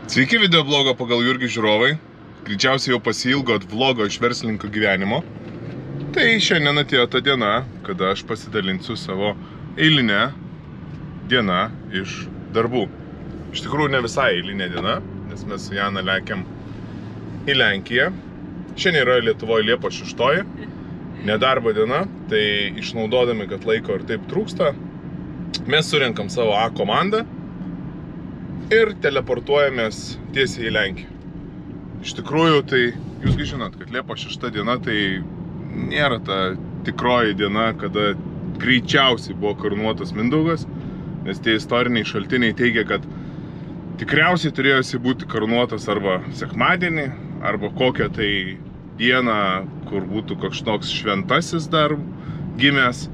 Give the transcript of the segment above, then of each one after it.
Sveiki video blogo pagal Jurgį žiūrovai. Greičiausiai jau pasiilgot vlogo iš verslininko gyvenimo. Tai šiandien atėjo ta diena, kada aš pasidalinsiu savo eilinę dieną iš darbų. Iš tikrųjų ne visai eilinė diena, nes mes su Jana lekiam į Lenkiją. Šiandien yra Lietuvoje Liepos 6, nedarbo diena, tai išnaudodami, kad laiko ir taip trūksta, mes surenkam savo A komandą ir teleportuojamės tiesiai į Lenkiją. Iš tikrųjų, tai jūsgi žinot, kad Liepos 6 diena tai nėra ta tikroji diena, kada greičiausiai buvo karūnuotas Mindaugas, nes tie istoriniai šaltiniai teigia, kad tikriausiai turėjosi būti karūnuotas arba sekmadienį, arba kokią tai dieną, kur būtų kažkoks šventasis dar gimęs,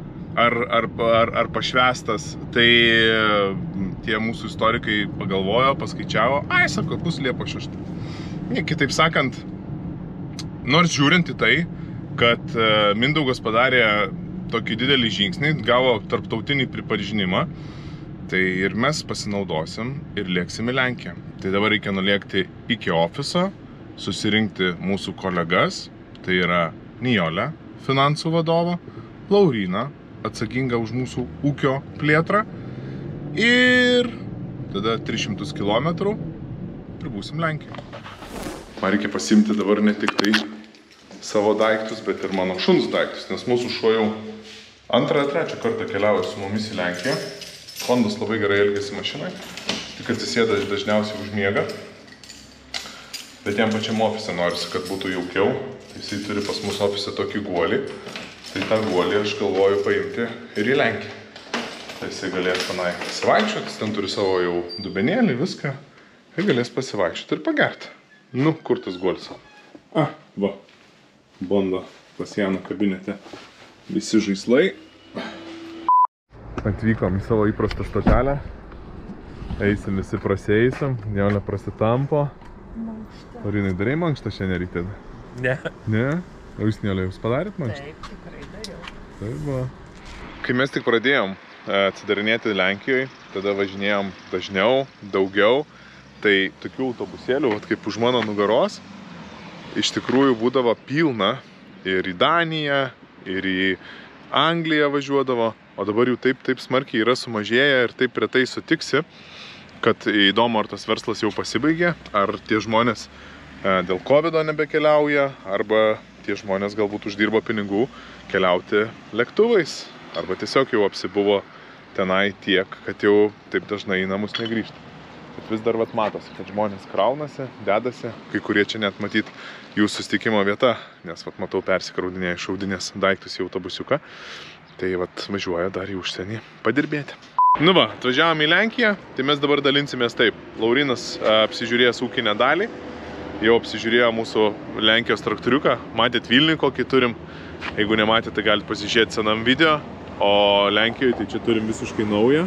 ar pašvestas. Tai tie mūsų istorikai pagalvojo, paskaičiavo, sako, bus Liepos 6. Kitaip sakant, nors žiūrint į tai, kad Mindaugas padarė tokį didelį žingsnį, gavo tarptautinį pripažinimą, tai ir mes pasinaudosim ir lėksim į Lenkiją. Tai dabar reikia nulėkti iki ofiso, susirinkti mūsų kolegas, tai yra Nijolė, finansų vadovo, Lauryna, atsakinga už mūsų ūkio plėtrą, ir tada 300 km ir būsim Lenkijoje. Man reikia pasiimti dabar ne tik tai savo daiktus, bet ir mano šuns daiktus, nes mūsų šuo jau 2-3 kartą keliauja su mumis į Lenkiją. Hondas labai gerai elgiasi mašinai, tik atsisėda dažniausiai užmiega, bet jam pačiam ofise norisi, kad būtų jaukiau. Jisai turi pas mus ofise tokį guolį, tai tą guolį aš galvoju paimti ir į Lenkiją. Tai jisai galės tenai pasivaikščioti, ten turi savo jau dubenėlį, viską, ir galės pasivaikščioti ir pagerti. Nu, kur tas guolis? Va, Bondo pas Jano kabinete visi žaislai. Atvykom į savo įprastą stotelę, eisim visi prasėjusim, Nijolė prasitampo. Laurinai, darai mankštą šiandien ryte? Ne. Ne? O jūs, Nijolė, jūs padarėt mankštą? Taip, tikrai dariau. Taip buvo. Kai mes tik pradėjom atsidarinėti Lenkijoje, tada važinėjom dažniau, daugiau, tai tokių autobusėlių, kaip už mano nugaros, iš tikrųjų būdavo pilna ir į Daniją, ir į Angliją važiuodavo, o dabar jų taip smarkiai yra sumažėję ir taip retai sutiksi, kad įdomu, ar tas verslas jau pasibaigė, ar tie žmonės dėl COVID-o nebekeliauja, arba tie žmonės galbūt uždirbo pinigų keliauti lėktuvais, arba tiesiog jau apsibuvo tenai tiek, kad jau taip dažnai į namus negrįžta. Bet vis dar matosi, kad žmonės kraunasi, dedasi, kai kurie čia net matyt jų susitikimo vieta, nes matau persikraudinėję iš audinės daiktus į autobusiuką, tai važiuoja dar į užsienį padirbėti. Nu va, atvažiavom į Lenkiją, tai mes dabar dalinsimės taip. Laurinas apsižiūrėjęs ūkinę dalį, jau apsižiūrėjo mūsų Lenkijos traktoriuką, matėt Vilnių kokį turim, jeigu nematėte, tai galite pasižiūrėti senam video, o Lenkijoje tai čia turim visiškai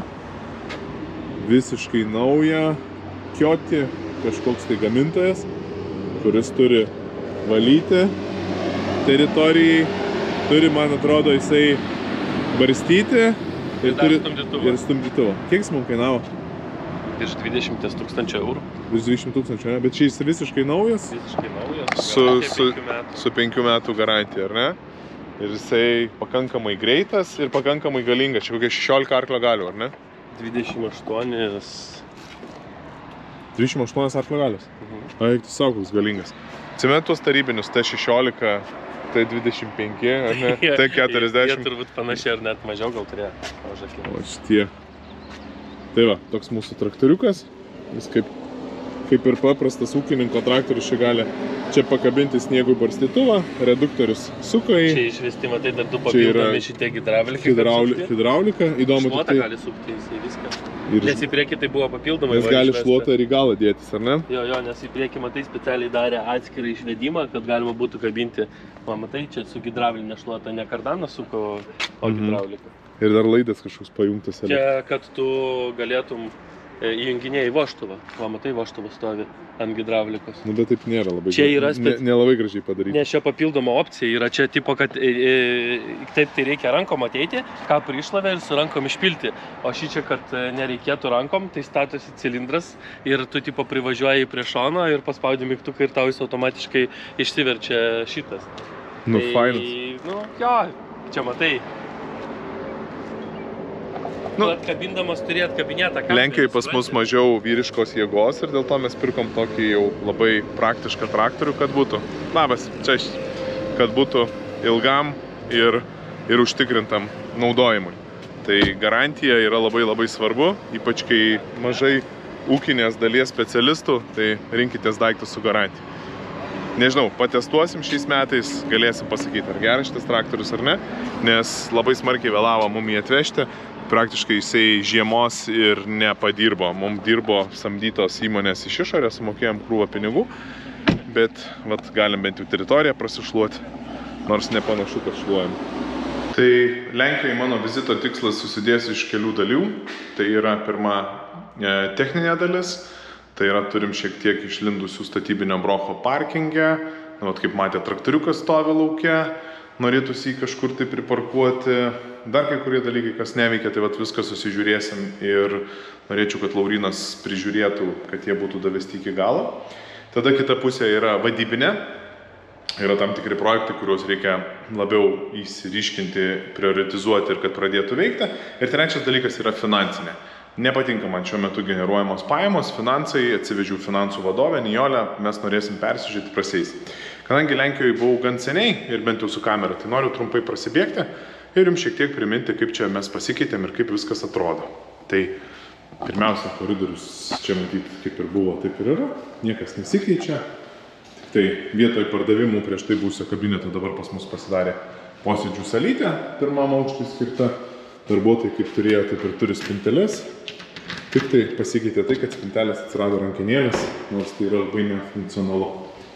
naują Kioti, kažkoks tai gamintojas, kuris turi valyti teritorijai, turi, man atrodo, jisai barstyti ir stumdytuvą. Kiek jis mums kainavo? Virš 20 000 eurų. Virš 20 000, bet čia jis visiškai naujas? Visiškai naujas, su 5 metų garantija, ar ne? Ir jisai pakankamai greitas ir pakankamai galingas. Čia kokie 16 arklio galių, ar ne? 28 arklio galios? Eik, tu savo koks galingas. Atsimeni tuos tarybinius T16, T25, ar ne? T40. Jie turbūt panašiai ar net mažiau gal turėjo. O šitie. Tai va, toks mūsų traktoriukas. Jis kaip ir paprastas ūkininko traktorius čia gali čia pakabinti sniegų barstytuvą, reduktorius suka į... Čia išvesti, matai, dar du papildomi šitie hidraulika. Įdomu, šluotą gali sukti į viską. Nes į priekį tai buvo papildomai. Nes gali šluotą ir į galą dėtis, ar ne? Jo, nes į priekį, matai, specialiai darė atskirą išvedimą, kad galima būtų kabinti. Matai, čia su hidraulinė šluota ne kardanas suko, o hidraulika. Ir dar laidas kažkoks pajungtas. Čia, kad tu galėtum įjunginėjai vožtuvą. Va, matai, vožtuvas stovi ant hidraulikos. Nu, bet taip nėra labai Čia yra nelabai gražiai padaryti. Nes čia papildoma opcija yra čia tipo, kad taip tai reikia rankom ateiti, ką prišlavę ir su rankom išpilti. O šį čia, kad nereikėtų rankom, tai statosi cilindras ir tu tipo privažiuoji prie šono ir paspaudi mygtuką ir tau jis automatiškai išsiverčia šitas. Nu, fainas. Nu, jo, čia matai. Nu, atkabindamas turėt kabinetą kamerą. Lenkijoje pas mus mažiau vyriškos jėgos ir dėl to mes pirkom tokį jau labai praktišką traktorių, kad būtų, čia, kad būtų ilgam ir užtikrintam naudojimui. Tai garantija yra labai svarbu, ypač kai mažai ūkinės dalies specialistų, tai rinkitės daiktus su garantija. Nežinau, patestuosim šiais metais, galėsim pasakyti, ar geras šitas traktorius ar ne, nes labai smarkiai vėlavo mum jį atvežti. Praktiškai jisai žiemos ir nepadirbo. Mums dirbo samdytos įmonės iš išorės, sumokėjom krūvą pinigų, bet galim bent jau teritoriją prasišluoti, nors nepanašu, kad šluojam. Tai Lenkijoje mano vizito tikslas susidės iš kelių dalių. Tai yra pirma techninė dalis, tai yra turim šiek tiek išlindusių statybinio brocho parkinge, kaip matė, traktoriukas stovi lauke, norėtųsi jį kažkur tai priparkuoti. Dar kai kurie dalykai, kas neveikia, tai viską susižiūrėsim ir norėčiau, kad Laurinas prižiūrėtų, kad jie būtų davesti iki galo. Tada kita pusė yra vadybinė. Yra tam tikri projektai, kuriuos reikia labiau įsiriškinti, prioritizuoti ir kad pradėtų veikti. Ir trečias dalykas yra finansinė. Nepatinka man šiuo metu generuojamos pajamos, finansai, atsivežiau finansų vadovę, Nijolę, mes norėsim persižiūrėti prasės. Kadangi Lenkijoje buvau gan seniai ir bent jau su kamera, tai noriu trumpai prasibėgti ir jums šiek tiek priminti, kaip čia mes pasikeitėm ir kaip viskas atrodo. Tai pirmiausia, koridorius čia matyti kaip ir buvo, taip ir yra, niekas nesikeičia. Tik tai vietoj pardavimų prieš tai būsio kabineto dabar pas mus pasidarė posėdžių salytė, pirmam aukštui skirta. Darbuotojai kaip turėjo, taip ir turi spinteles. Tik tai pasikeitė tai, kad spintelės atsirado rankenėlės, nors tai yra labai nefunkcionalu.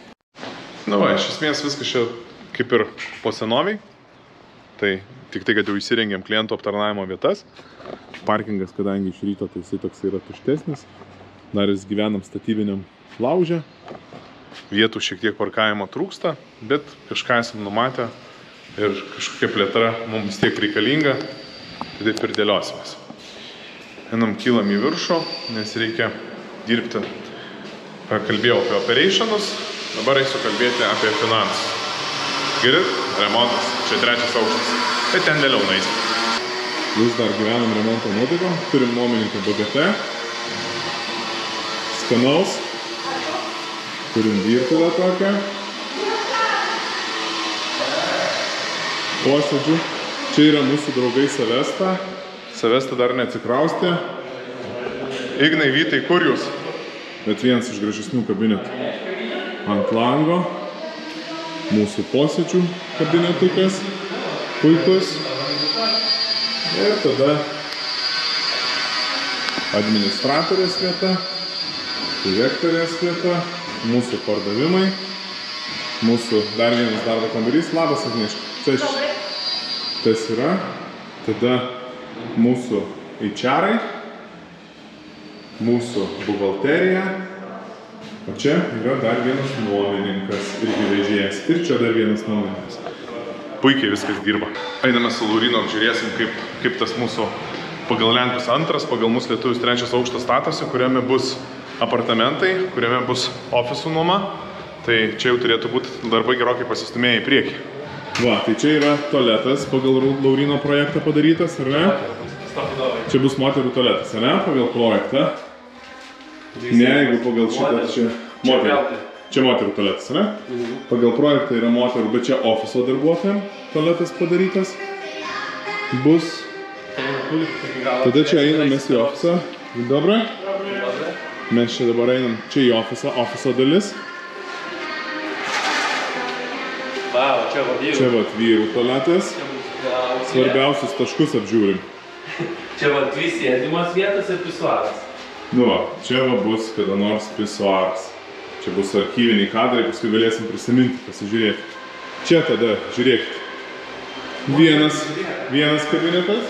Na va, iš esmės viskas čia kaip ir po senoviai. Tai tik tai, kad jau įsirengėm klientų aptarnavimo vietas. Parkingas, kadangi iš ryto, tai jisai toks yra tuštesnis. Dar vis gyvenam statybiniam lauže. Vietų šiek tiek parkavimo trūksta, bet kažką esam numatę ir kažkokia plėtra mums vis tiek reikalinga. Tai taip ir dėliosimės. Einam, kylam į viršų, nes reikia dirbti. Kalbėjau apie operationus, dabar eisiu kalbėti apie finansus. Girdit? Remontas. Čia trečias aukštas. Tai ten vėliau nueisim. Vis dar gyvenam remonto nuotaikom. Turim nuomininką BGT. Skanaus. Turim virtuvę tokią. Posėdžių. Čia yra mūsų draugai Savesta. Savesta dar neatsikraustė. Ignai, Vytai, kur jūs? Bet vienas iš gražesnių kabinetų. Ant lango. Mūsų posėdžių kabinetukas. Puikus. Ir tada administratorės vieta. Direktorės vieta. Mūsų pardavimai. Mūsų dar vienas darbo kambarys. Labas, Agnieška. Tas yra, tada mūsų HR-ai, mūsų buhalterija, o čia yra dar vienas nuomininkas irgi vežėjas ir čia dar vienas nuomininkas. Puikiai viskas dirba. Einame su Laurinu, apžiūrėsim, kaip tas mūsų pagal Lenkus antras, pagal mūsų lietuvius trečias aukštas statosi, kuriame bus apartamentai, kuriame bus ofisų nuoma. Tai čia jau turėtų būti darbai gerokai pasistumėję į priekį. Va, tai čia yra tualetas pagal Laurino projektą padarytas, ar ne? Čia bus moterų tualetas, ar ne? Pagal projektą. Ne, jeigu pagal šitą, čia moterų. Čia moterų tualetas, ar ne? Pagal projektą yra moterų, bet čia ofiso darbuotojam tualetas padarytas. Bus. Tada čia einam mes į ofisą. Dobra? Mes čia dabar einam čia į ofisą, ofiso dalis. Čia vat vyrų tualetas. Svarbiausius taškus apžiūrim. Čia vat dvi sėdimos vietos ir pisuaras. Nu va, čia va bus kada nors pisuaras. Čia bus archyviniai kadrai, paskui galėsim prisiminti, pasižiūrėti. Čia tada, žiūrėkite. Vienas kabinetas.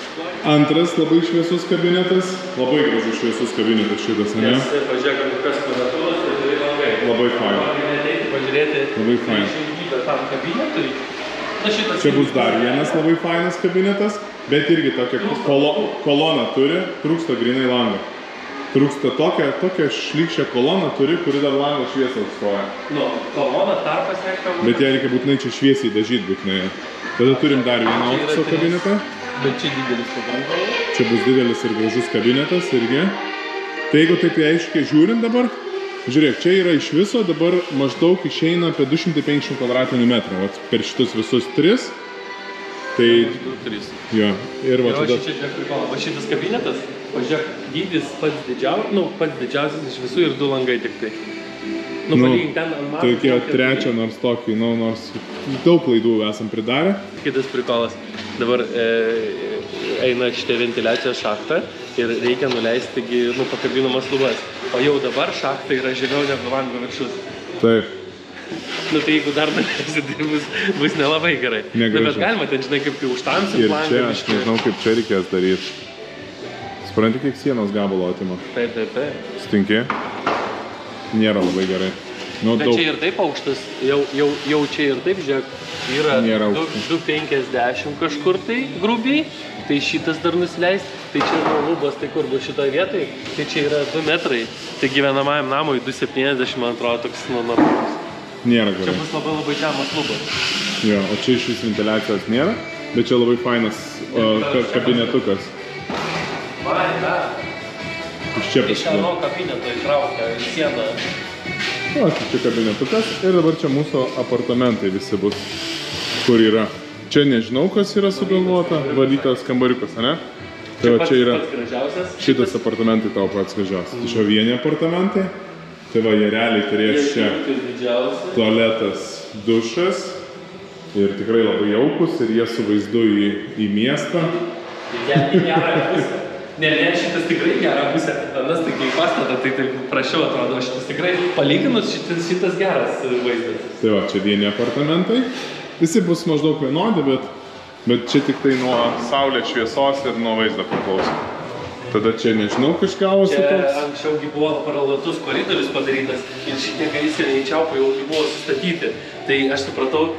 Antras labai šviesus kabinetas. Labai gražus šviesus kabinetas šitas, ne? Nes pažiūrėk, kas klaviatūros, tai turi langai. Labai fain. Ateiti pažiūrėti. Labai fain. Išilgybę tam kabinetui. Čia bus dar vienas labai fainas kabinetas, bet irgi tokia kolona turi, trūksta grinai langą. Trūksta tokią šlykščią koloną turi, kuri dar langą šviesą atstoja. Nu, kolona tarpas nekam. Bet ją reikia būtinai čia šviesiai dažyti būtinai. Tada turim dar vieną ofiso kabinetą. Bet čia didelis pakankamai. Čia bus didelis ir gražus kabinetas irgi. Tai jeigu taip aiškiai žiūrint dabar, žiūrėk, čia yra iš viso dabar maždaug išeina apie 250 kvadratinių metrų. Vat per šitus visus 3. Tai... 3. Jo, ir va tada... Va šitas kabinetas, pažiūrėk, dydis pats didžiausias iš visų ir 2 langai tik tai. Nu, palygink ten ant mato. Tai reikėjo trečią nors tokį, nors daug klaidų esam pridarę. Kitas prikolas. Dabar eina šitie ventiliacijos šachtą ir reikia nuleisti pakabinamas lubas. O jau dabar šachta yra žemiau negu lango viršus. Taip. Nu tai jeigu dar nuleisi, tai bus nelabai gerai. Negražu. Bet galima ten, žinai, kaip užtamsit ir langą. Ir čia, aš nežinau, kaip čia reikės daryti. Supranti, kiek sienos gabalo atima? Taip. Stinki? Nėra labai gerai. Bet čia ir taip aukštas, jau čia ir taip, žiūrėk, yra 2,50 kažkur tai grubiai, tai šitas dar nusileis, tai čia yra lubos, tai kur bus šitoje vietoje, tai čia yra 2 metrai, tai gyvenamajam namui 2,70, man atrodo, toks normalus. Nėra gerai. Čia bus labai žemas lubas. Jo, o čia iš vis ventiliacijos nėra, bet čia labai fainas kabinetukas. Iš čia pasidaro. Iš ano kabineto įtraukia į sieną. O, čia kabinetukas ir dabar čia mūsų apartamentai visi bus, kur yra. Čia nežinau, kas yra sugalvota, valytas kambariukas, ne? Tai va čia yra šitas apartamentai tavo pats gražiausias. Čia vieni apartamentai, tai va jie realiai turės čia tualetas, dušas ir tikrai labai jaukus ir jie su vaizdu į miestą. Į gerą pusę. Ne, šitas tikrai gerą pusę. Anas tokia pastatą, tai taip prašiau atrodo, šitas tikrai palyginus šitas geras vaizdas. Tai va, čia vieni apartamentai. Visi bus maždaug vienodi, bet čia tik tai nuo saulės šviesos ir nuo vaizdo priklauso. Tada čia nežinau, kažgavosi toks. Čia anksčiaugi buvo paralatus koridorius padarytas ir šitie gaisriniai čiaupai jau buvo sustatyti. Tai aš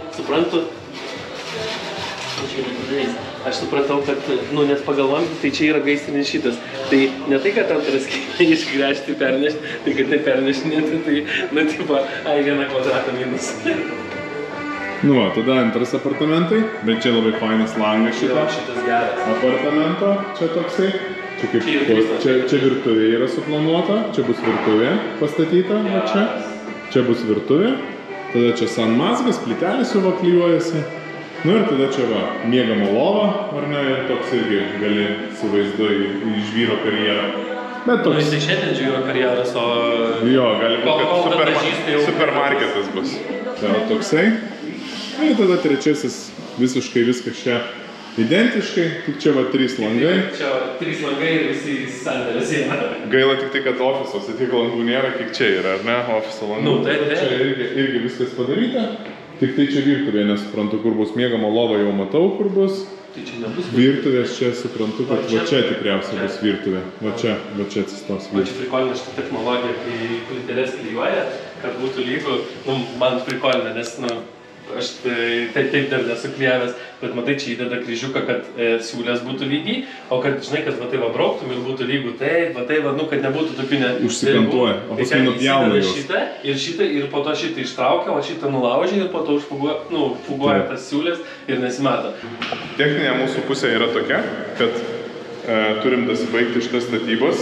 supratau, kad, nes pagal vamzdį, tai čia yra gaisrinis šitas. Tai ne tai, kad antras skylę išgręžti, pernešti, tai kad nepernešinėti, tai, tipo, 1 kvadratą minus. Va, tada antras apartamentai, bet čia labai fainas langas šitas geras. Apartamento, čia toksai. Čia virtuvė yra suplanuota, čia bus virtuvė pastatyta, va čia. Čia bus virtuvė, tada čia sanmazgas, plytelis jau vaklijuojasi. Nu ir tada čia va, miegama lova, ar ne, ir toks irgi gali su vaizdu į žvyro karjerą. Bet toks... Nu, jis šiandien žvyro karjeras, o... Jo, gali būti, kad supermarketas bus. Tai va, toksai. Ir tada trečiasis visiškai viskas čia identiškai, tik čia va 3 langai. Čia 3 langai ir visi sandėlio siena. Gaila tik tai, kad ofisuose tiek langų nėra, kiek čia yra, ar ne, ofiso langų. Nu, tai. Čia irgi viskas padaryta. Tik tai čia virtuvė, nesuprantu, kur bus miegama lova, jau matau, kur bus. Tai čia nebus virtuvės, čia suprantu, kad va čia tikriausiai bus virtuvė. Va čia atsistos virtuvė. Man čia prikolina šitą technologiją, kai plyteles klijuoja, kad būtų lygu. Man prikolina, nes, aš taip dar nesu klijavęs, bet matai, čia įdeda kryžiuką, kad siūlės būtų lygiai, o kad, žinai, kad va tai va brauktum ir būtų lygų taip, kad nebūtų tokių užsikantuoja, o paskui nupjauna jos. Ir po to šitą ištraukia, o šitą nulaužia ir po to fuguoja tas siūlės ir nesimato. Techninė mūsų pusė yra tokia, kad turim dasibaigti šitas statybos.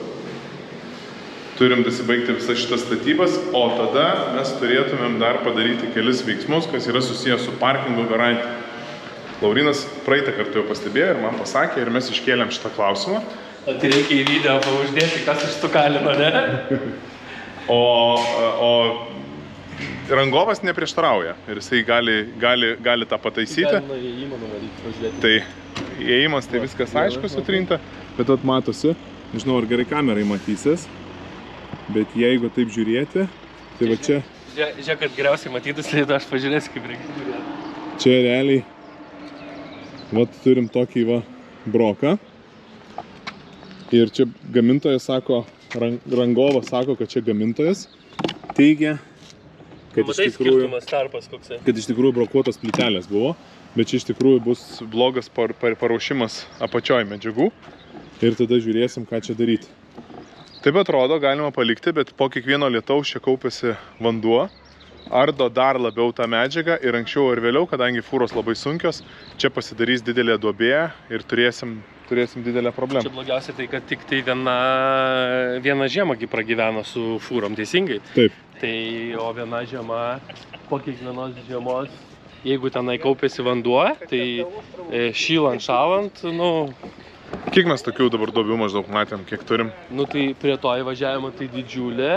Turim dasibaigti visas šitas statybas, o tada mes turėtumėm dar padaryti kelis veiksmus, kas yra susijęs su parkingo garantija. Laurinas praeitą kartą jau pastebėjo ir man pasakė, ir mes iškėlėm šitą klausimą. O tai reikia į video pauždėti, kas iš tų kalino, ne? O rangovas neprieštarauja ir jisai gali tą pataisyti. Galima įėjimą nuvaryti, pažiūrėti. Tai įėjimas, tai viskas aišku sutrinta, bet matosi, nežinau, ar gerai kamerai matysis. Bet jeigu taip žiūrėti, tai va čia... Žiūrėk, kad geriausiai matytųsi, tai aš pažiūrėsiu, kaip reikia žiūrėti. Čia realiai, va turim tokį va broką. Ir čia gamintojas sako, rangovas sako, kad čia gamintojas teigia, kad iš tikrųjų brokuotos plytelės buvo, bet čia iš tikrųjų bus blogas paruošimas apačioj medžiagų ir tada žiūrėsim, ką čia daryti. Taip atrodo, galima palikti, bet po kiekvieno lietaus čia kaupiasi vanduo, ardo dar labiau tą medžiagą ir anksčiau ar vėliau, kadangi fūros labai sunkios, čia pasidarys didelė duobė ir turėsim didelę problemą. Čia blogiausia tai, kad tik tai viena žiema pragyveno su fūrom, teisingai? Taip. Tai o viena žiema, po kiekvienos žiemos, jeigu tenai kaupėsi vanduo, tai šylant, šalant, nu... Kiek mes tokių dabar duobių maždaug matėm, kiek turim? Nu tai prie to įvažiavimo tai didžiulė.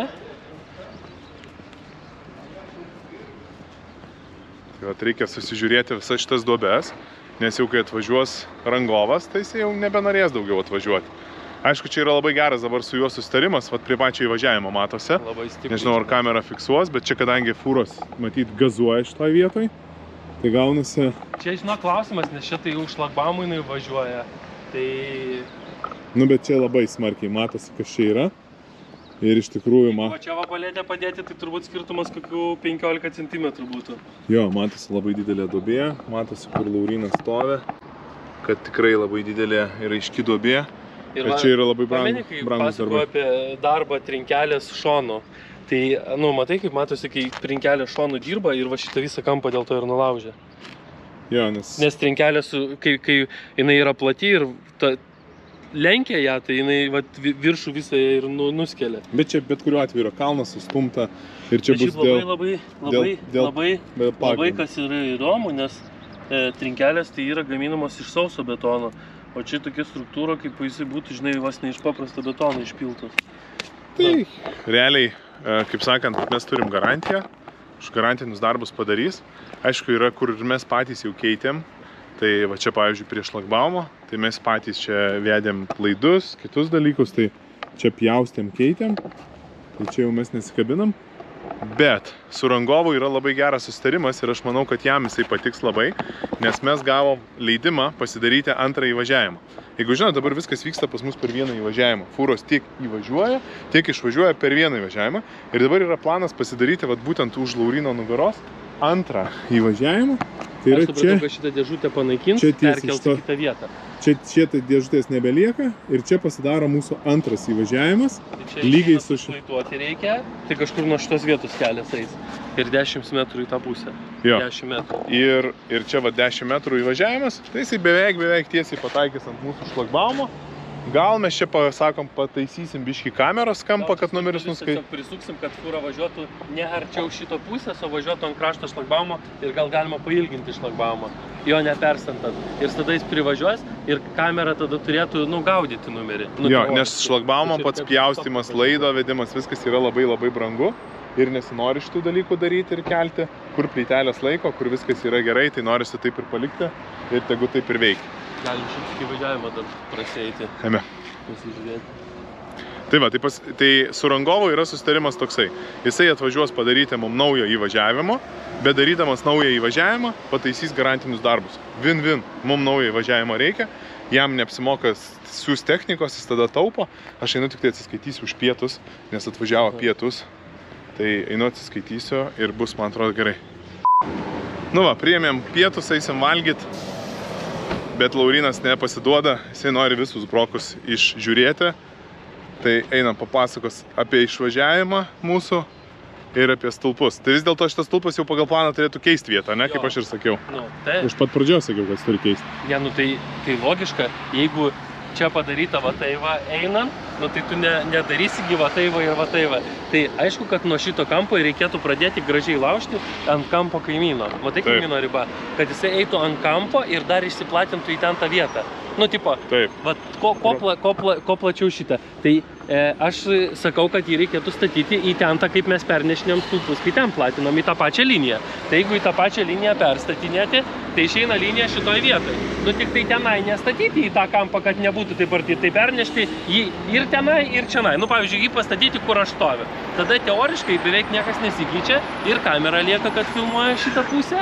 Tai vat reikia susižiūrėti visas šitas duobes, nes jau kai atvažiuos rangovas, tai jis jau nebenorės daugiau atvažiuoti. Aišku, čia yra labai geras dabar su juo susitarimas, vat prie pačio įvažiavimo matosi. Nežinau, ar kamera fiksuos, bet čia kadangi fūros, matyt, gazuoja šitoj vietoj, tai gaunasi... Čia, žinau, klausimas, nes čia tai jau šlagbaumui jinai važiuoja, tai... Nu, bet čia labai smarkiai matosi, kas čia yra. Ir iš tikrųjų... O čia va palėtę padėti, tai turbūt skirtumas kokių 15 cm būtų. Jo, matosi labai didelė duobė, matosi, kur Laurynas stovi, kad tikrai labai didelė ir aiški duobė. Ir čia yra labai brangus darbai. Pasakoju apie darbą trinkelės šonu. Tai, nu, matai, kaip matosi, kai trinkelė šonu dirba ir va šitą visą kampą dėl to ir nulaužė. Jo, nes trinkelė, kai jinai yra plati ir lenkia ją, tai jinai viršų visą ir nuskelia. Bet čia bet kuriuo atveju yra kalnas sustumta ir čia bus labai kas yra įdomu, nes trinkelės tai yra gaminamos iš sauso betono. O čia tokia struktūra, kaip jisai būtų, žinai, vos ne iš paprasto betono išpiltas. Tai realiai, kaip sakant, mes turim garantiją, už garantinius darbus padarys. Aišku, yra, kur mes patys jau keitėm. Tai va čia, pavyzdžiui, prie šlagbaumo, tai mes patys čia vedėm laidus, kitus dalykus, tai čia pjaustėm, keitėm. Tai čia jau mes nesikabinam. Bet su rangovu yra labai geras susitarimas ir aš manau, kad jam jisai patiks labai, nes mes gavom leidimą pasidaryti antrą įvažiavimą. Jeigu žinot, dabar viskas vyksta pas mus per vieną įvažiavimą. Fūros tiek įvažiuoja, tiek išvažiuoja per vieną įvažiavimą. Ir dabar yra planas pasidaryti vat, būtent už Lauryno nugaros antrą įvažiavimą. Tai yra aš supratau, kad šitą dėžutę panaikins, perkels į kitą vietą. Čia tai dėžutės nebelieka ir čia pasidaro mūsų antras įvažiavimas. Tai čia lygiai sušlaituoti reikia, tai kažkur nuo šitos vietos kelias eis. Ir 10 metrų į tą pusę. Jo. 10 metrų. Ir čia va 10 metrų įvažiavimas, tai jisai beveik tiesiai pataikys ant mūsų šlagbaumo. Gal mes čia, sakom, pataisysim biškį kameros kampą, kad numeris nuskaitytų. Tiesiog prisuksim, kad fūra važiuotų ne arčiau šito pusės, o važiuotų ant krašto šlagbaumo ir gal galima pailginti šlagbaumą, jo neperstantant. Ir tada jis privažiuos ir kamera tada turėtų, gaudyti numerį. Jo, nes šlagbaumo pats pjaustymas, laido vedimas, viskas yra labai brangu. Ir nesinori šitų dalykų daryti ir kelti, kur plytelės laiko, kur viskas yra gerai, tai norisi taip ir palikti ir tegu taip ir veikia. Galim šitą įvažiavimą dar prasieiti. Ėme. Pasižiūrėti. Tai va, tai su rangovu yra susitarimas toksai. Jisai atvažiuos padaryti mums naujo įvažiavimo, bet darydamas naują įvažiavimą pataisys garantinius darbus. Vin-vin, mums naujo įvažiavimo reikia, jam neapsimokas siūs technikos, jis tada taupo. Aš einu tik tai atsiskaitysiu už pietus, nes atvažiavo pietus. Tai einu atsiskaitysiu ir bus, man atrodo, gerai. Nu va, priėmėm pietus, eisim valgyt. Bet Laurynas nepasiduoda, jisai nori visus brokus išžiūrėti. Tai einam papasakos apie išvažiavimą mūsų ir apie stulpus. Tai vis dėlto šitas stulpas jau pagal planą turėtų keisti vietą, ne? Kaip aš ir sakiau. Iš pat pradžios sakiau, kad jis turi keisti. Ne, tai logiška, jeigu čia padaryta va tai va einant, tai tu nedarysi va tai va. Tai aišku, kad nuo šito kampo reikėtų pradėti gražiai laužti ant kampo kaimyno. Matai kaimyno riba, kad jisai eitų ant kampo ir dar išsiplatintų į ten tą vietą. Va, ko plačiau šitą. Tai aš sakau, kad jį reikėtų statyti į tentą, kaip mes pernešinėm stulpus, kai ten platinam į tą pačią liniją. Tai jeigu į tą pačią liniją perstatinėti, tai išeina linija šitoj vietoj. Tik tai tenai nestatyti į tą kampą, kad nebūtų taip arti, tai pernešti jį ir tenai, ir čionai. Pavyzdžiui, jį pastatyti, kur aš stoviu. Tada teoriškai beveik niekas nesikeičia ir kamera lieka, kad filmuoja šitą pusę.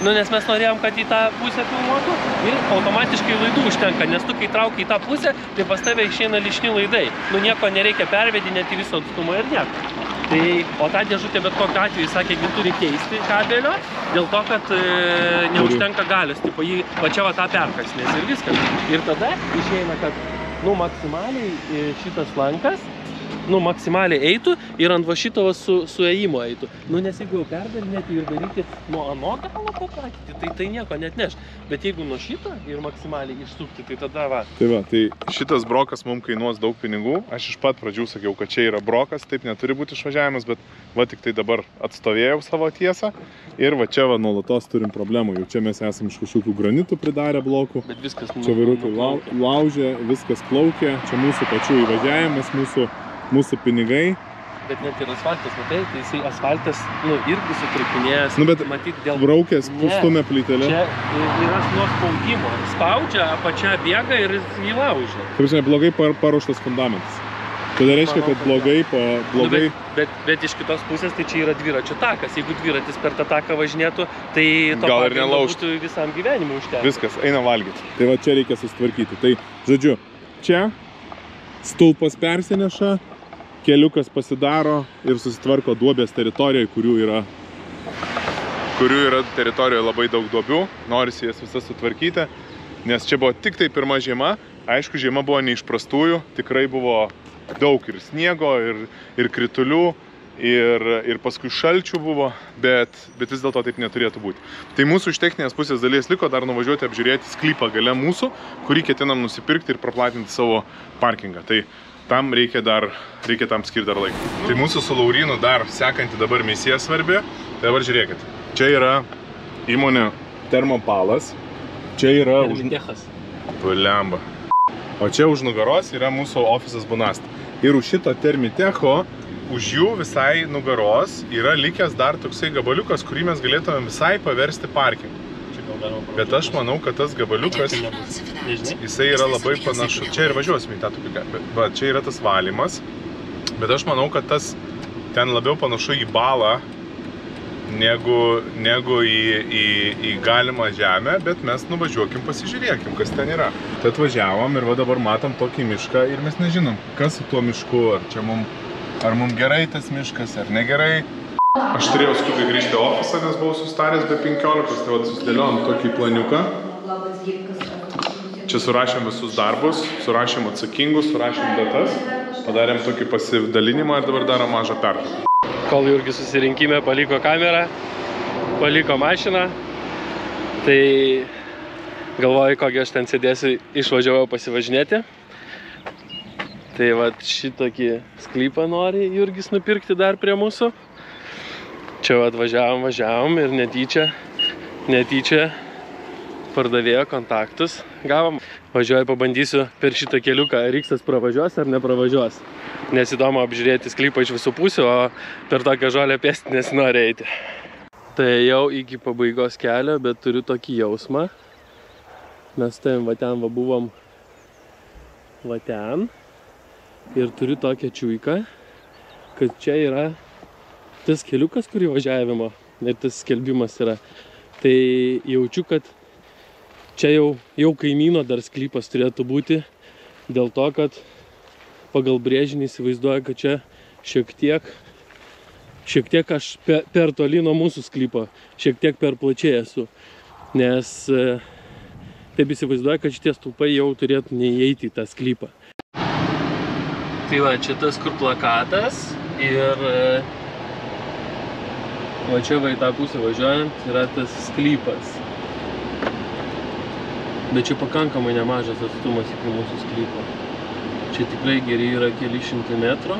Nu, nes mes norėjom, kad į tą pusę filmuotų ir automatiškai laidų užtenka, nes tu, kai trauki į tą pusę, tai pas tave išeina lišni laidai. Nu, nieko nereikia pervedinėti viso atstumą ir nieko. Tai, o tą dėžutę bet kokiu atveju, sakė, turi keisti kabelio, dėl to, kad neužtenka galios, tipo, jį va čia va tą perkasnės ir viskas. Ir tada išeina, kad, nu, maksimaliai šitas lankas, nu, maksimaliai eitų ir ant va šito suėjimo eitų. Nu, nes jeigu jau perdarinėti ir daryti nuo ano galo patakyti, tai nieko net neš. Bet jeigu nuo šito ir maksimaliai išsukti, tai tada va. Tai va, tai šitas brokas mums kainuos daug pinigų. Aš iš pat pradžių sakiau, kad čia yra brokas, taip neturi būti išvažiavimas, bet va tik tai dabar atstovėjau savo tiesą. Ir va čia va nuolatos turim problemų. Jau čia mes esam iš kažkokių granitų pridarę blokų. Bet viskas čia vairuotojai laužė, viskas plaukė. Čia mūsų pačių įvažiavimas, mūsų pinigai. Bet net ir asfaltas, matai, tai jisai asfaltas, nu, irgi sutrupinėjęs. Nu, bet matyt, dėl... braukės pustumė plytelė. Čia yra nuo spaudimo. Spaudžia, apačia bėga ir jį laužia. Taip, žinai, blogai paruoštas fundamentas. Tai reiškia, kad blogai. Nu, bet iš kitos pusės tai čia yra dviračio takas. Jeigu dviratis per tą taką važinėtų, tai to pagrindo būtų visam gyvenimui užteko. Viskas, eina valgyti. Tai va čia reikia susitvarkyti. Tai, žodžiu, čia stulpas persineša, keliukas pasidaro ir susitvarko duobės teritorijoje, kurių yra teritorijoje labai daug duobių. Norisi jas visas sutvarkyti, nes čia buvo tik tai pirma žiema. Aišku, žiema buvo ne iš prastųjų, tikrai buvo daug ir sniego, ir kritulių, ir paskui šalčių buvo, bet vis dėlto taip neturėtų būti. Tai mūsų iš techninės pusės dalies liko dar nuvažiuoti apžiūrėti sklypą gale mūsų, kurį ketinam nusipirkti ir praplatinti savo parkingą. Tai tam reikia tam skirti dar laiką. Tai mūsų su Laurynu dar sekanti dabar misija svarbi. Tai dabar žiūrėkit. Čia yra įmonė Termopalas. Čia yra Termitechas. Lemba. O čia už nugaros yra mūsų ofisas Bunasta. Ir už šito Termitecho, už jų visai nugaros yra likęs dar toksai gabaliukas, kurį mes galėtume visai paversti parkingą. Bet aš manau, kad tas gabaliukas, jisai yra labai panašu. Čia ir važiuosime į tą tupiką. Bet čia yra tas valymas. Bet aš manau, kad tas ten labiau panašu į balą, negu į galimą žemę. Bet mes nuvažiuokim, pasižiūrėkim, kas ten yra. Tai atvažiavom ir va dabar matom tokį mišką ir mes nežinom, kas su tuo mišku. Ar mums gerai tas miškas, ar negerai. Aš turėjau skubiai grįžti į ofisą, nes buvau sustaręs be 15, tai vat susidėliojom tokį planiuką. Čia surašėm visus darbus, surašėm atsakingus, surašėm datas, padarėm tokį pasidalinimą ir dabar darom mažą pertrauką. Kol Jurgis susirinkime paliko kamerą, paliko mašiną, tai galvoju, kokį aš ten sėdėsiu, išvažiavau pasivažinėti. Tai vat šitokį sklypą nori Jurgis nupirkti dar prie mūsų. Čia važiavom ir netyčia pardavėjo kontaktus gavom. Važiuoju, pabandysiu per šitą keliuką, ar X pravažiuos ar nepravažiuos. Nes įdomu apžiūrėti sklypą iš visų pusių, o per tokią žolę pėsti nesinori eiti. Tai jau iki pabaigos kelio, bet turiu tokį jausmą. Mes ten buvom va ten. Ir turiu tokią čiuiką, kad čia yra tas keliukas, kurį važiavimo ir tas skelbimas yra. Tai jaučiu, kad čia jau kaimyno dar sklypas turėtų būti, dėl to, kad pagal brėžinį įsivaizduoju, kad čia šiek tiek aš per toli nuo mūsų sklypo, šiek tiek per plačiai esu. Nes taip įsivaizduoju, kad šitie stulpai jau turėtų neįeiti į tą sklypą. Tai va, čia tas kur plakatas ir va čia va į tą pusę važiuojant yra tas sklypas. Bet čia pakankamai nemažas atstumas iki mūsų sklypo. Čia tikrai geri yra keli šimtai metrų.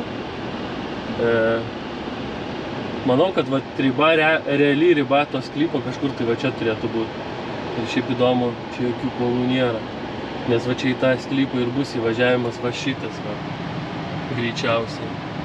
Manau, kad va reali riba to sklypo kažkur tai va čia turėtų būti. Ir šiaip įdomu, čia jokių kolų nėra. Nes va čia į tą sklypą ir bus įvažiavimas va šitas va. Greičiausiai.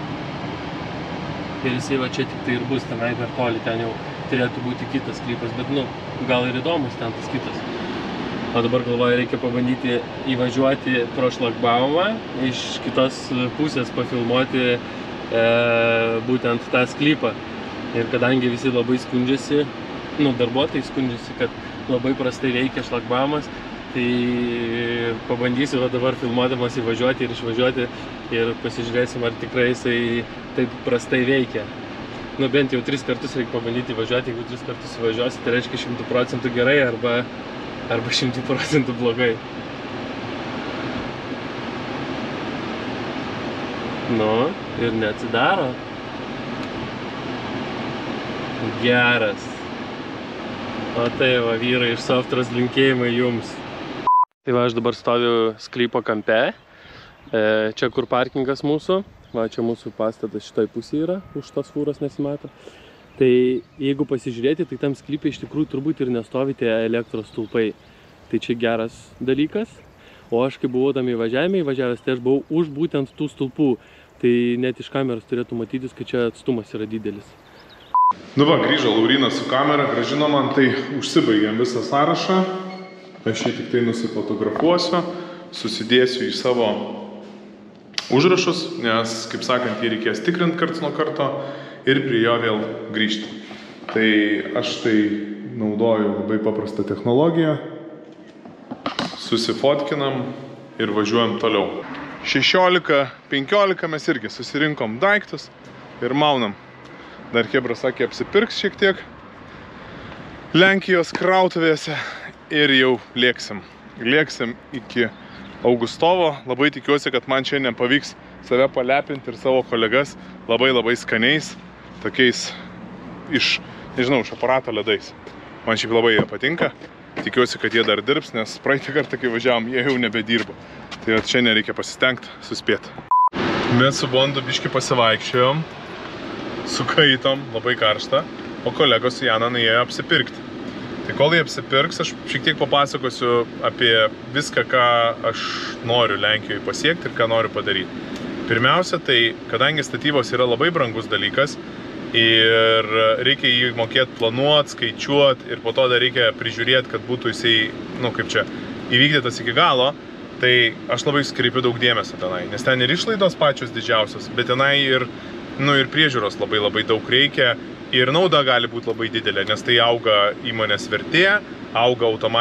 Ir jisai va čia tik tai ir bus, tenai per toli, ten jau turėtų būti kitas sklypas, bet nu, gal ir įdomus ten tas kitas. O dabar galvoju, reikia pabandyti įvažiuoti pro šlagbaumą, iš kitos pusės pafilmuoti būtent tą sklypą. Ir kadangi visi labai skundžiasi, darbuotojai skundžiasi, kad labai prastai veikia šlagbamas. Tai pabandysiu dabar filmuodamas įvažiuoti ir išvažiuoti ir pasižiūrėsim, ar tikrai jisai taip prastai veikia. Bent jau 3 kartus reikia pabandyti įvažiuoti, jeigu 3 kartus įvažiuosi, tai reiškia 100% gerai arba 100% blogai. Ir neatsidaro. Geras. O tai va, vyrai iš Softras linkėjimai jums. Tai va, aš dabar stoviu sklypo kampe. Čia kur parkingas mūsų. Va, čia mūsų pastatas šitoj pusėje yra, už tos fūros nesimato. Tai jeigu pasižiūrėti, tai tam sklype iš tikrųjų turbūt ir nestovite elektros stulpai. Tai čia geras dalykas. O aš kai buvau tam įvažiavęs, tai aš buvau už būtent tų stulpų. Tai net iš kameros turėtų matytis, kad čia atstumas yra didelis. Va, grįžo Laurinas su kamera, grąžino man, tai užsibaigėm visą sąrašą. Aš jį tik tai nusifotografuosiu, susidėsiu į savo užrašus, nes, kaip sakant, jį reikės tikrinti karts nuo karto ir prie jo vėl grįžti. Tai aš tai naudoju labai paprastą technologiją. Susifotkinam ir važiuojam toliau. 16-15 mes irgi susirinkom daiktus ir maunam. Dar Hebra sakė, apsipirks šiek tiek Lenkijos krautuvėse ir jau lėksim. Lėksim iki Augustovo. Labai tikiuosi, kad man šiandien pavyks save palepinti ir savo kolegas labai skaniais, tokiais iš aparato ledais. Man šiaip labai jie patinka. Tikiuosi, kad jie dar dirbs, nes praeitą kartą, kai važiavom, jie jau nebedirba. Tai šiandien reikia pasistengti, suspėti. Mes su Bondu biškį pasivaikščiojom, sukaitom, labai karšta, o kolegos su Jana nuėjo apsipirkti. Tai kol jie apsipirks, aš šiek tiek papasakosiu apie viską, ką aš noriu Lenkijoje pasiekti ir ką noriu padaryti. Pirmiausia, tai kadangi statybos yra labai brangus dalykas ir reikia jį mokėti planuoti, skaičiuoti ir po to dar reikia prižiūrėti, kad būtų jisai, įvykdytas iki galo, tai aš labai skreipiu daug dėmesio tenai, nes ten ir išlaidos pačios didžiausios, bet tenai ir priežiūros labai daug reikia ir nauda gali būti labai didelė, nes tai auga įmonės vertė, auga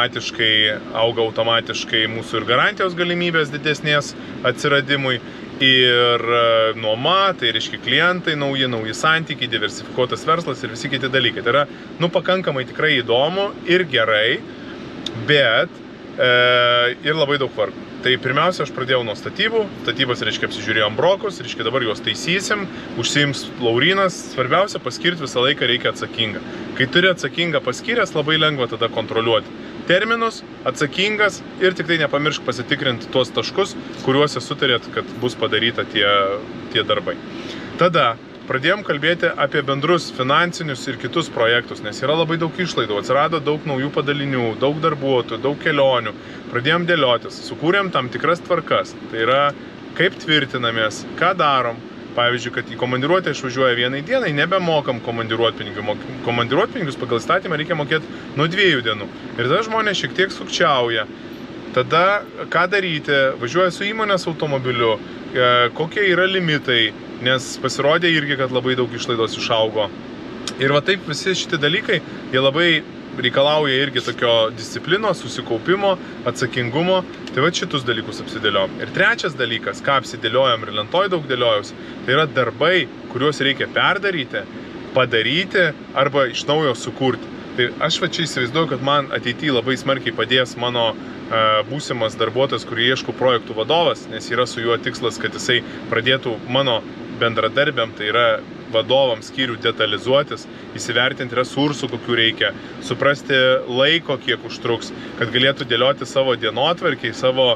automatiškai mūsų ir garantijos galimybės didesnės atsiradimui ir nuoma, tai reiškia klientai, nauji santykiai, diversifikuotas verslas ir visi kiti dalykai. Tai yra, pakankamai tikrai įdomu ir gerai, bet ir labai daug vargo. Tai pirmiausia, aš pradėjau nuo statybų. Statybas, reiškia, apsižiūrėjom brokus, reiškia, dabar juos taisysim, užsiims Laurinas. Svarbiausia, paskirti visą laiką reikia atsakingą. Kai turi atsakingą paskyręs, labai lengva tada kontroliuoti terminus, atsakingas ir tik tai nepamiršk pasitikrinti tuos taškus, kuriuose sutarėt, kad bus padaryta tie darbai. Tada pradėjom kalbėti apie bendrus finansinius ir kitus projektus, nes yra labai daug išlaidų, atsirado daug naujų padalinių, daug darbuotojų, daug kelionių. Pradėjom dėliotis, sukūrėm tam tikras tvarkas. Tai yra, kaip tvirtinamės, ką darom. Pavyzdžiui, kad į komandiruotę išvažiuoja vienai dienai, nebemokam komandiruotpinigių. Komandiruotpinigius pagal įstatymą reikia mokėti nuo 2 dienų. Ir tada žmonės šiek tiek sukčiauja. Tada, ką daryti, važiuoja su įmonės automobiliu, kokie yra limitai, nes pasirodė irgi, kad labai daug išlaidos išaugo. Ir va taip visi šitie dalykai, jie labai reikalauja irgi tokio disciplino, susikaupimo, atsakingumo. Tai va šitus dalykus apsidėliojom. Ir trečias dalykas, ką apsidėliojom ir lentoj daug dėliojus, tai yra darbai, kuriuos reikia perdaryti, padaryti arba iš naujo sukurti. Tai aš va čia įsivaizduoju, kad man ateityje labai smarkiai padės mano būsimas darbuotojas, kurį ieško projektų vadovas, nes yra su juo tikslas, kad jisai pradėtų mano bendradarbiam, tai yra vadovams skyrių detalizuotis, įsivertinti resursų, kokių reikia, suprasti laiko, kiek užtruks, kad galėtų dėlioti savo dienotvarkį, savo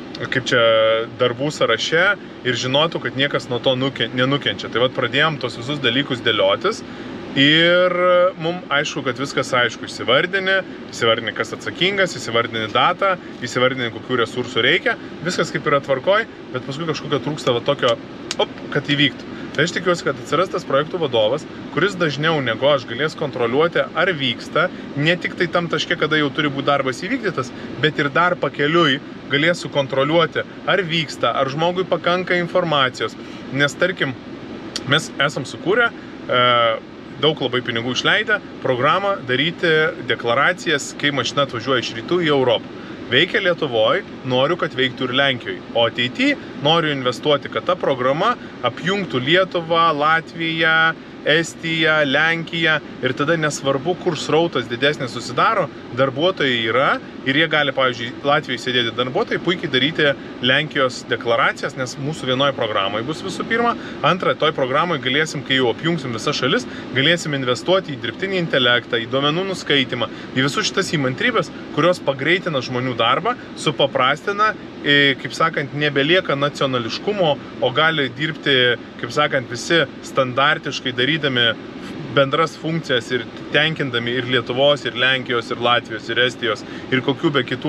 darbų sąraše ir žinotų, kad niekas nuo to nenukenčia. Tai vat pradėjom tos visus dalykus dėliotis ir mums aišku, kad viskas aišku, įsivardini, kas atsakingas, įsivardini datą, įsivardini, kokių resursų reikia, viskas kaip yra tvarkoj, bet paskui kažkokio trūksta va tokio, kad įvyktų. Tai aš tikiuosi, kad atsiras tas projektų vadovas, kuris dažniau negu aš galės kontroliuoti, ar vyksta, ne tik tai tam taške, kada jau turi būti darbas įvykdytas, bet ir dar pakeliui galės sukontroliuoti, ar vyksta, ar žmogui pakanka informacijos. Nes, tarkim, mes esam sukūrę daug labai pinigų išleidę, programą daryti deklaracijas, kai mašina atvažiuoja iš rytų į Europą. Veikia Lietuvoje, noriu, kad veiktų ir Lenkijoje. O ateityje noriu investuoti, kad ta programa apjungtų Lietuvą, Latviją, Estiją, Lenkiją ir tada nesvarbu, kur srautas didesnis susidaro, darbuotojai yra ir jie gali, pavyzdžiui, Latvijoje sėdėti darbuotojai, puikiai daryti Lenkijos deklaracijas, nes mūsų vienoje programoje bus visų pirma. Antra, toj programoje galėsim, kai jau apjungsim visas šalis, galėsim investuoti į dirbtinį intelektą, į duomenų nuskaitimą, į visus šitas įmantrybės, kurios pagreitina žmonių darbą, supaprastina, kaip sakant, nebelieka nacionališkumo, o gali dirbti, kaip sakant, visi standartiškai darydami bendras funkcijas ir tenkindami ir Lietuvos, ir Lenkijos, ir Latvijos, ir Estijos, ir kokių be kitų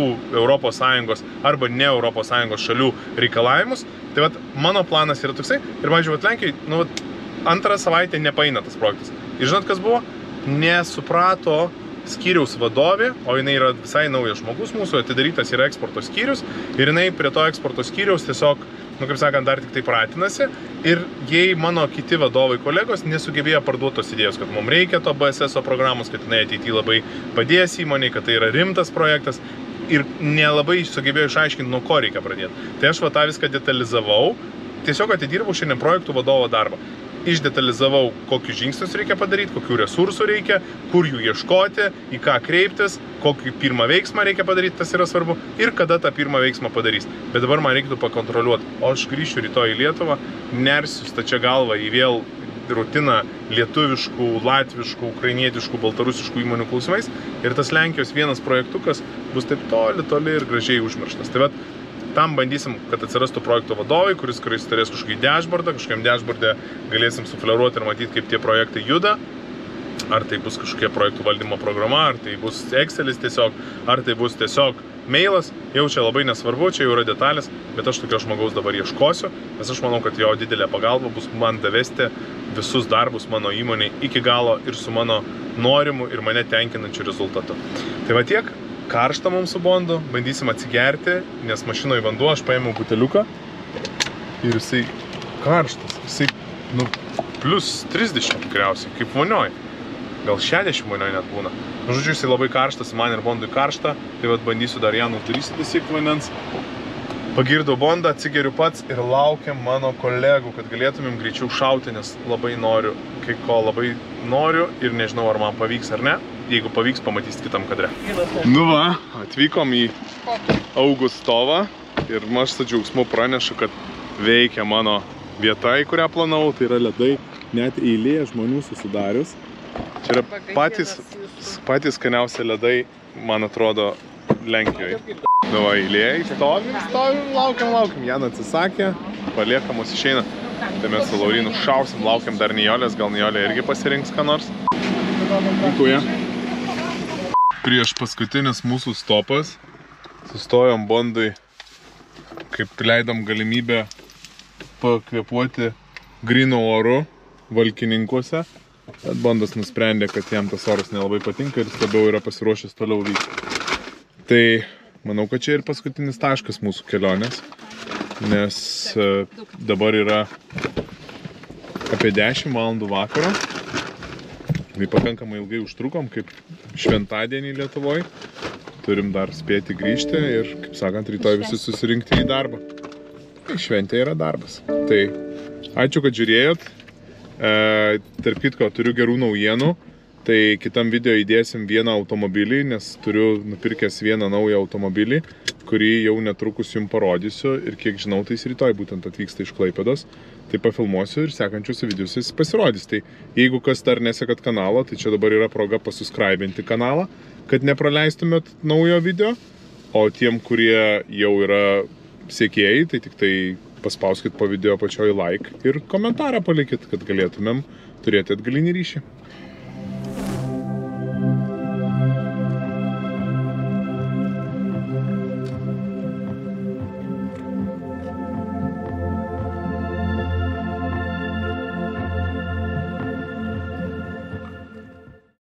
ES arba ne ES šalių reikalavimus. Tai vat, mano planas yra toksai. Ir, pavyzdžiui, Lenkijai, antrą savaitę nepaeina tas projektas. Ir žinot, kas buvo? Nesuprato skyriaus vadovė, o jinai yra visai naujas žmogus mūsų, atidarytas yra eksporto skyrius ir jinai prie to eksporto skyriaus tiesiog, kaip sakant, dar tik tai pratinasi ir jei mano kiti vadovai kolegos nesugebėjo parduoti tos idėjos, kad mums reikia to BSSO programos, kad jinai ateityje labai padės įmoniai, kad tai yra rimtas projektas ir nelabai sugebėjo išaiškinti, nuo ko reikia pradėti. Tai aš tą viską detalizavau, tiesiog atidirbau šiandien projektų vadovo darbą. Išdetalizavau, kokius žingsnius reikia padaryti, kokių resursų reikia, kur jų ieškoti, į ką kreiptis, kokį pirmą veiksmą reikia padaryti, tas yra svarbu, ir kada tą pirmą veiksmą padarys. Bet dabar man reikėtų pakontroliuoti, o aš grįšiu rytoj į Lietuvą, nersiu stačia galvą į vėl rutiną lietuviškų, latviškų, ukrainietiškų, baltarusiškų įmonių klausimais ir tas Lenkijos vienas projektukas bus taip toli ir gražiai užmirštas. Tai vat, tam bandysim, kad atsirastų projekto vadovai, kuris turės kažkokį dashboardą, kažkokiam dashboardė galėsim sufleruoti ir matyti, kaip tie projektai juda. Ar tai bus kažkokia projektų valdymo programa, ar tai bus Excelis tiesiog, ar tai bus tiesiog mailas. Jau čia labai nesvarbu, čia jau yra detalės, bet aš tokio žmogaus dabar ieškosiu, nes aš manau, kad jo didelė pagalba bus man davesti visus darbus mano įmonei iki galo ir su mano norimu ir mane tenkinančiu rezultatu. Tai va tiek. Karšta mums su Bondu, bandysim atsigerti, nes mašinoje vanduo, aš paėmiau buteliuką ir jisai karštas, jisai, plus 30 tikriausiai, kaip vonioj, gal 60 vonioj net būna. Žodžiu, jisai labai karštas, man ir Bondui karšta, tai vat bandysiu dar Janų turysyti siekti vandens. Pagirdau Bondą, atsigeriu pats ir laukiam mano kolegų, kad galėtumėm greičiau šauti, nes labai noriu, kai ko labai noriu ir nežinau, ar man pavyks ar ne. Jeigu pavyks, pamatysit kitam kadre. Va, atvykom į Augustovą ir aš su džiaugsmu pranešu, kad veikia mano vieta, į kurią planavau, tai yra ledai, net eilė žmonių susidarius. Čia yra patys skaniausi ledai, man atrodo, Lenkijoje. Va, eilė, stovim, laukiam. Jana atsisakė, palieka mus išeina. Tai mes su Laurinu šausim, laukiam dar Nijolės, gal Nijolė irgi pasirinks ką nors. Dėkuoja. Prieš paskutinis mūsų stopas sustojom Bondui, kaip leidom galimybę pakvėpuoti gryno oru Valkininkuose. Bet Bondas nusprendė, kad jam tas oras nelabai patinka ir labiau yra pasiruošęs toliau vykti. Tai manau, kad čia ir paskutinis taškas mūsų kelionės, nes dabar yra apie 10 valandų vakaro. Tai pakankamai ilgai užtrukom, kaip šventadienį Lietuvoje. Turim dar spėti grįžti ir, kaip sakant, rytoj visi susirinkti į darbą. Tai šventė yra darbas. Tai ačiū, kad žiūrėjot. Tarp kitko, turiu gerų naujienų. Tai kitam video įdėsim vieną automobilį, nes turiu nupirkęs vieną naują automobilį, kurį jau netrukus jums parodysiu ir kiek žinau, tai jis rytoj būtent atvyksta iš Klaipėdos. Tai pafilmuosiu ir sekančiuose videose jis pasirodys. Tai jeigu kas dar nesekat kanalo, tai čia dabar yra proga pasubscribinti kanalą, kad nepraleistumėt naujo video. O tiem, kurie jau yra sekėjai, tai tik tai paspauskit po video pačioj like ir komentarą palikit, kad galėtumėm turėti atgalinį ryšį.